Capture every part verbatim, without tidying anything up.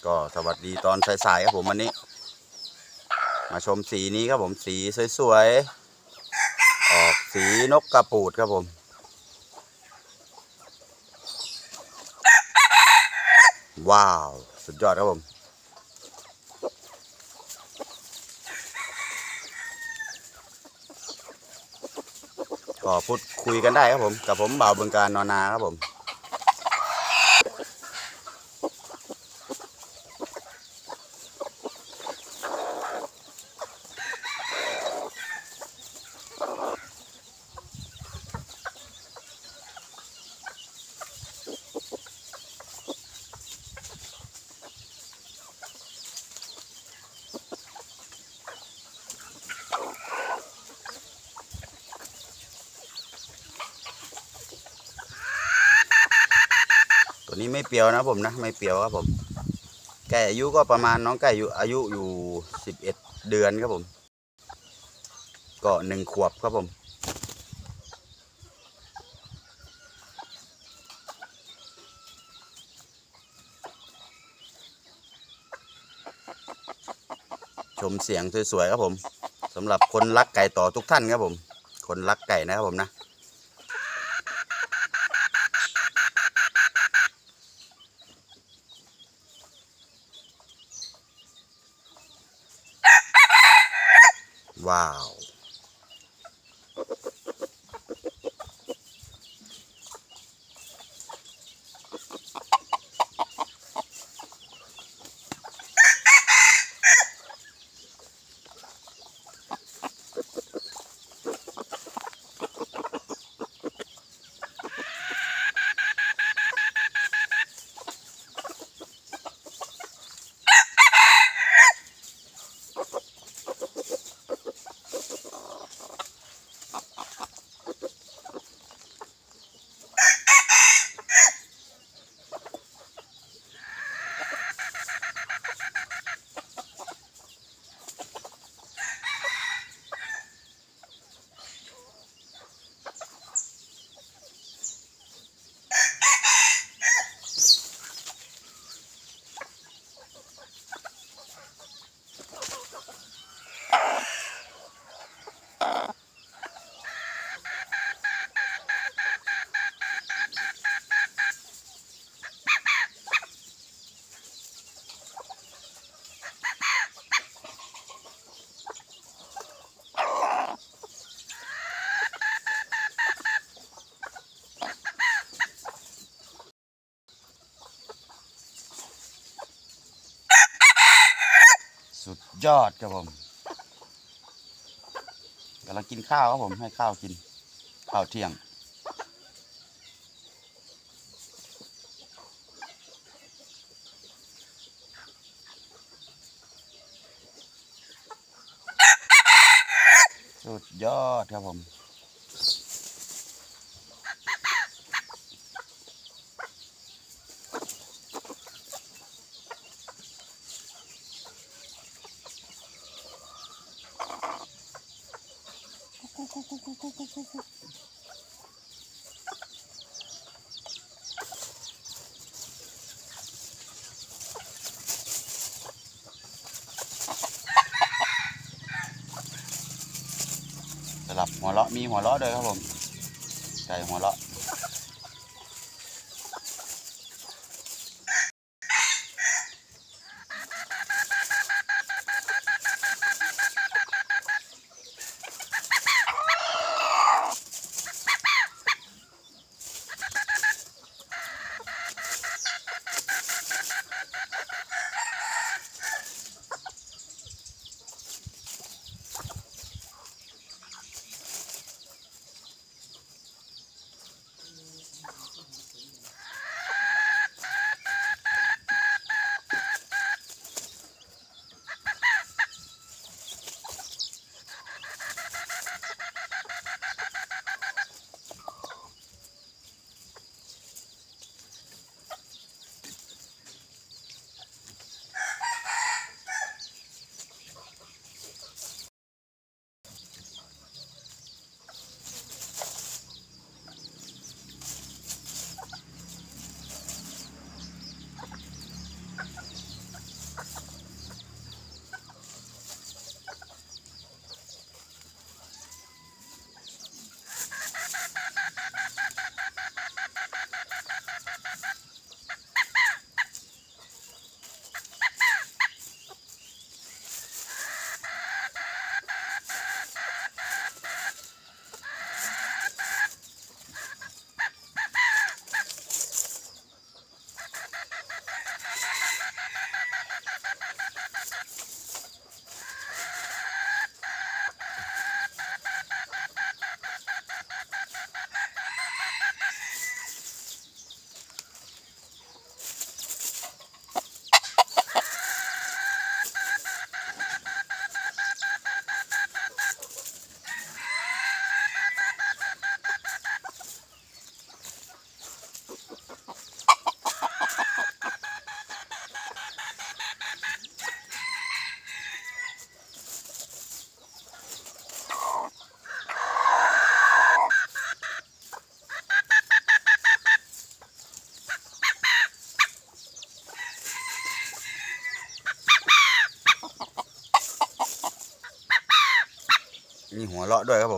ก็สวัสดีตอนสายๆครับผมวันนี้มาชมสีนี้ครับผมสีสวยๆออกสีนกกระปูดครับผมว้าวสุดยอดครับผมก็พูดคุยกันได้ครับผมกับผมบ่าวบึงการนอนนาครับผมตัวนี้ไม่เปรียวนะผมนะไม่เปรียวครับผมไก่อายุก็ประมาณน้องไก่อยู่อายุอยู่สิบเอ็ดเดือนครับผมก็หนึ่งขวบครับผมชมเสียงสวยๆครับผมสำหรับคนรักไก่ต่อทุกท่านครับผมคนรักไก่นะครับผมนะว้าวสุดยอดครับผมกำลังกินข้าวครับผมให้ข้าวกินข้าวเที่ยงสุดยอดครับผมสลับหัวเราะมีหัวเราะด้วยครับผมไก่หัวเราะมีหัวเราะด้วยครับผม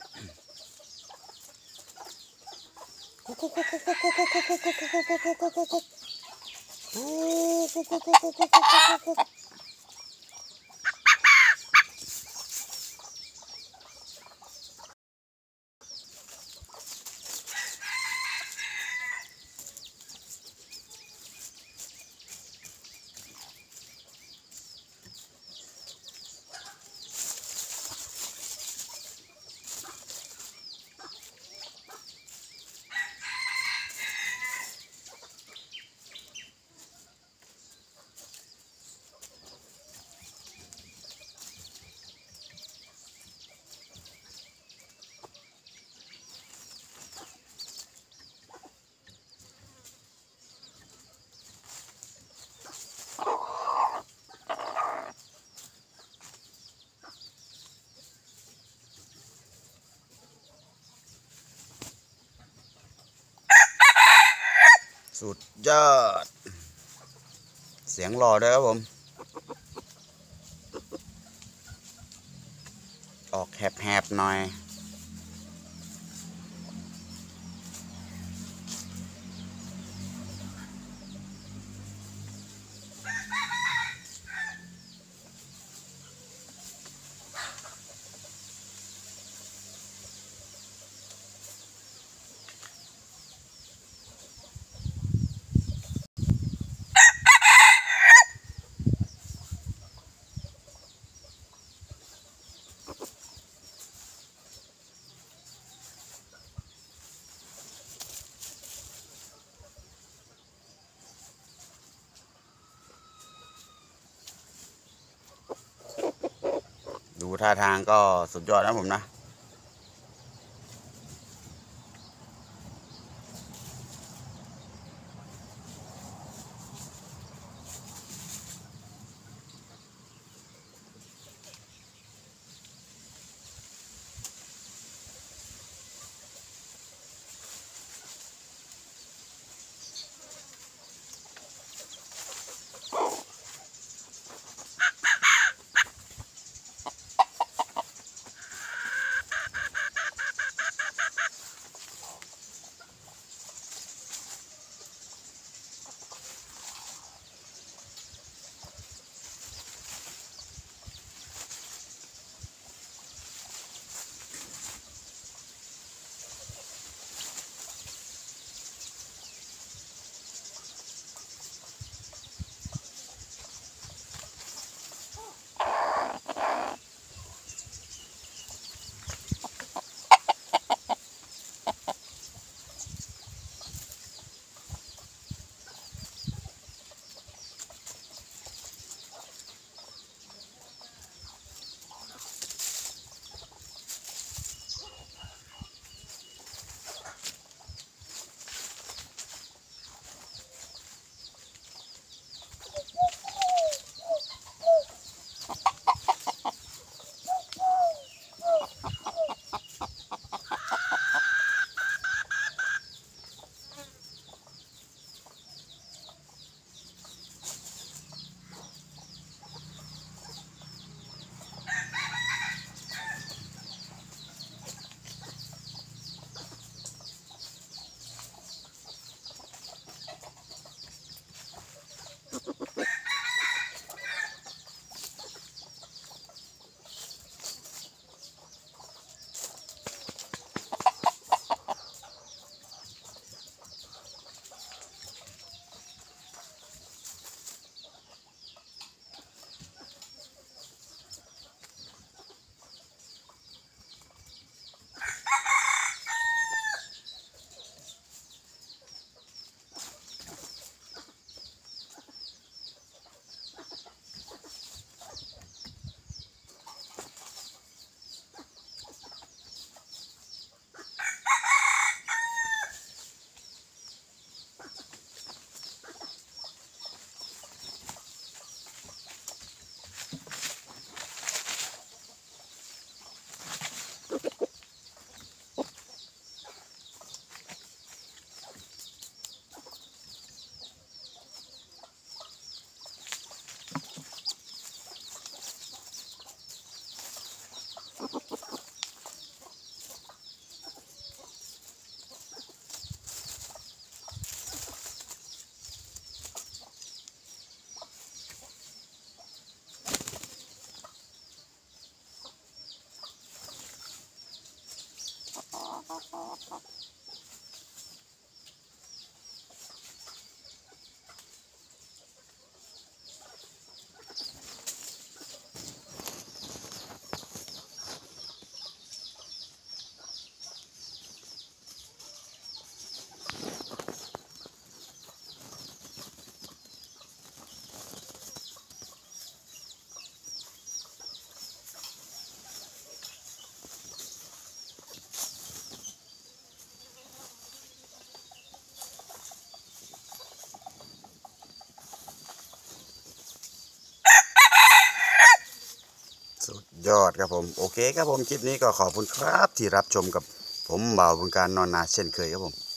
สุดยอดเสียงหล่อด้วยครับผมออกแหบๆหน่อยดูท่าทางก็สุดยอดนะผมนะยอดครับผมโอเคครับผมคลิปนี้ก็ขอบคุณครับที่รับชมกับผมบ่าวบึงการนอนนาเช่นเคยครับผม